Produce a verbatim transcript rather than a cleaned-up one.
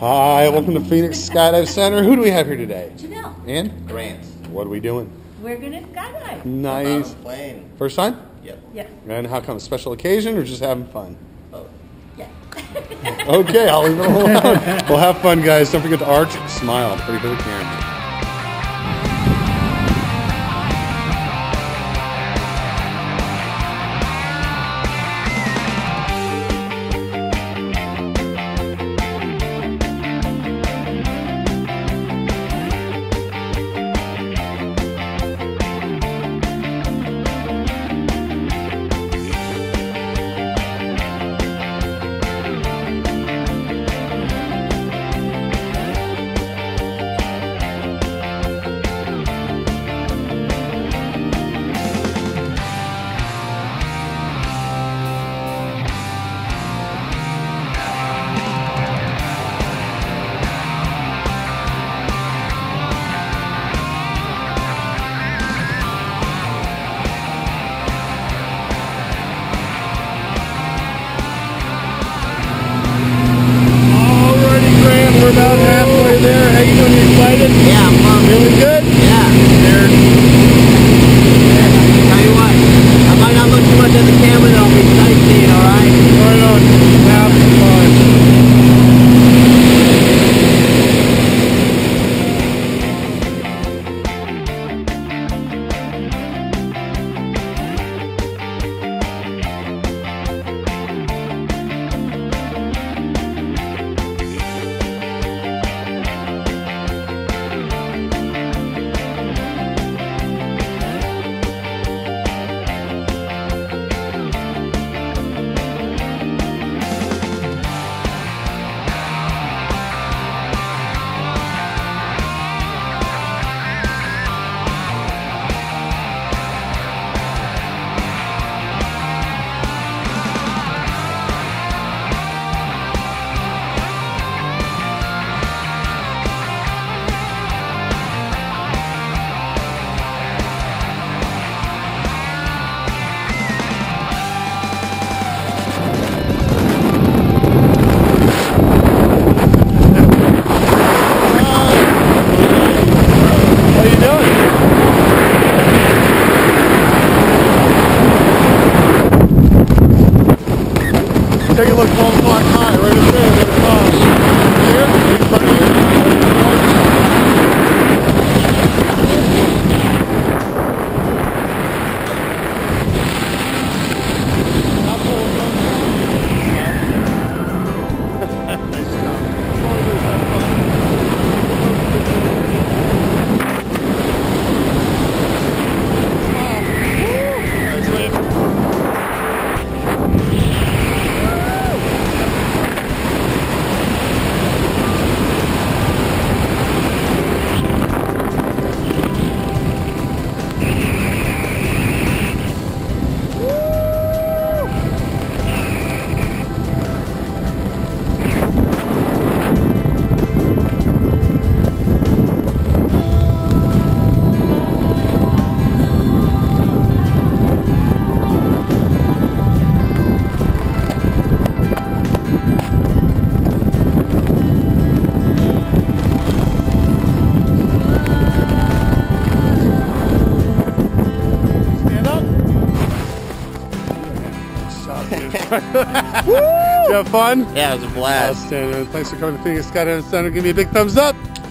Hi, welcome to Phoenix Skydive Center. Who do we have here today? Janelle. And? Grant. What are we doing? We're gonna skydive. Nice. Plane. First time? Yep. Yeah. And how come? Special occasion or just having fun? Oh. Yeah. Okay, I'll leave it alone. Well, have fun, guys. Don't forget to arch, smile. Pretty for the camera. We're about halfway there. How you doing? You excited? Yeah, I'm pumped. Feeling good? Yeah. There. Tell you what, I might not look too much at the camera, though. I'll be sightseeing, all right? Right on. Have fun. Take a look, twelve o'clock high, right up there, there it comes. Here, in front of you. Nice job. Nice lift. Woo! You have fun? Yeah, it was a blast. Outstanding. Thanks for coming to Phoenix Skydive Center. Give me a big thumbs up.